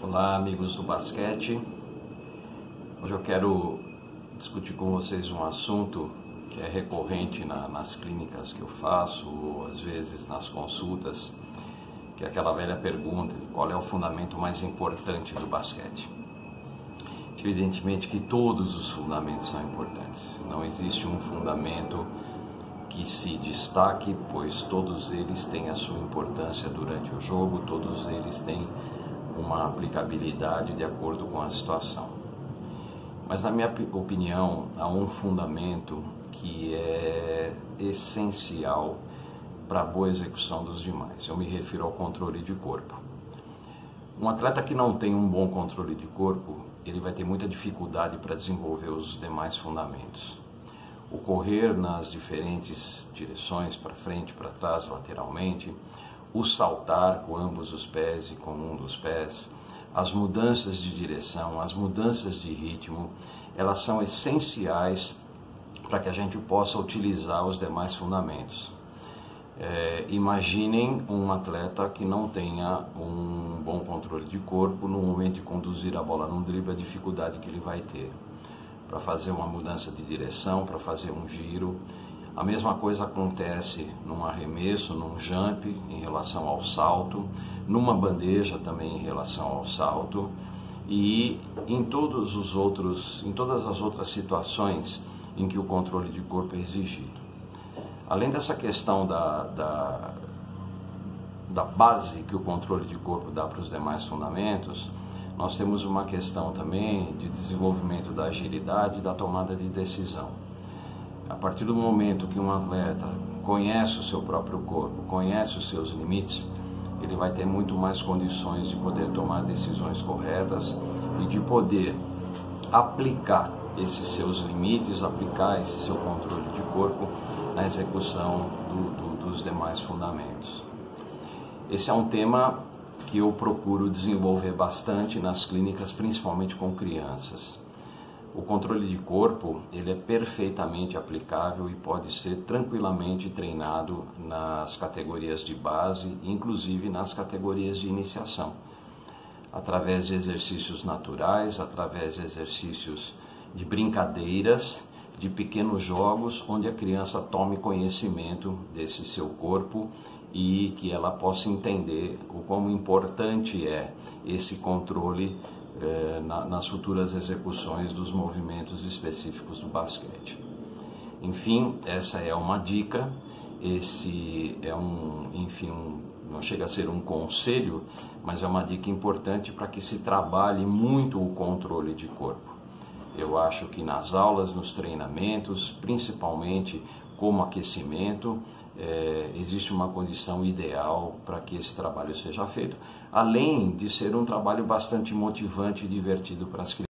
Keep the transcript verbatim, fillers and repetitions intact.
Olá, amigos do basquete. Hoje eu quero discutir com vocês um assunto que é recorrente na, nas clínicas que eu faço, ou às vezes nas consultas, que é aquela velha pergunta: qual é o fundamento mais importante do basquete? Evidentemente que todos os fundamentos são importantes. Não existe um fundamento que se destaque, pois todos eles têm a sua importância durante o jogo, todos eles têm uma aplicabilidade de acordo com a situação. Mas na minha opinião, há um fundamento que é essencial para a boa execução dos demais. Eu me refiro ao controle de corpo. Um atleta que não tem um bom controle de corpo, ele vai ter muita dificuldade para desenvolver os demais fundamentos. O correr nas diferentes direções, para frente, para trás, lateralmente, o saltar com ambos os pés e com um dos pés, as mudanças de direção, as mudanças de ritmo, elas são essenciais para que a gente possa utilizar os demais fundamentos. É, imaginem um atleta que não tenha um bom controle de corpo no momento de conduzir a bola num drible, a dificuldade que ele vai ter para fazer uma mudança de direção, para fazer um giro. A mesma coisa acontece num arremesso, num jump em relação ao salto, numa bandeja também em relação ao salto e em todos os outros, em todas as outras situações em que o controle de corpo é exigido. Além dessa questão da, da, da base que o controle de corpo dá para os demais fundamentos, nós temos uma questão também de desenvolvimento da agilidade e da tomada de decisão. A partir do momento que um atleta conhece o seu próprio corpo, conhece os seus limites, ele vai ter muito mais condições de poder tomar decisões corretas e de poder aplicar esses seus limites, aplicar esse seu controle de corpo na execução do, do, dos demais fundamentos. Esse é um tema que eu procuro desenvolver bastante nas clínicas, principalmente com crianças. O controle de corpo, ele é perfeitamente aplicável e pode ser tranquilamente treinado nas categorias de base, inclusive nas categorias de iniciação, através de exercícios naturais, através de exercícios de brincadeiras, de pequenos jogos, onde a criança tome conhecimento desse seu corpo e que ela possa entender o quão importante é esse controle eh, na, nas futuras execuções dos movimentos específicos do basquete. Enfim, essa é uma dica, esse é um, enfim, um, não chega a ser um conselho, mas é uma dica importante para que se trabalhe muito o controle de corpo. Eu acho que nas aulas, nos treinamentos, principalmente como aquecimento, é, existe uma condição ideal para que esse trabalho seja feito, além de ser um trabalho bastante motivante e divertido para as crianças.